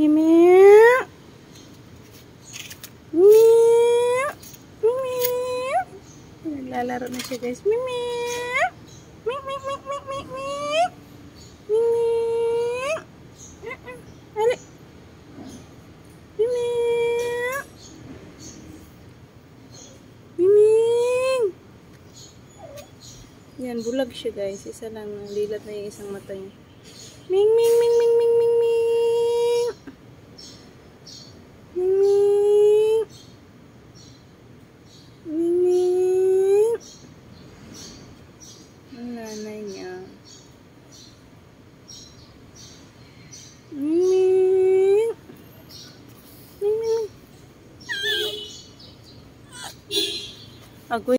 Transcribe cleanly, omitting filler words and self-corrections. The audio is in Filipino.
Meow. Meow. Meow. Naglalaro na siya, guys. Meow. Meow, meow, meow, meow, meow, meow. Meow. Ali. Meow. Meow. Yan, bulag siya, guys. Isa lang, lilat na yung isang mata niya. Ming, ming, ming, ming, ming, ming, ming. Ming, ming. Ming, ming. Ang nanay niya. Ming, ming. Ming, ming. Agoy.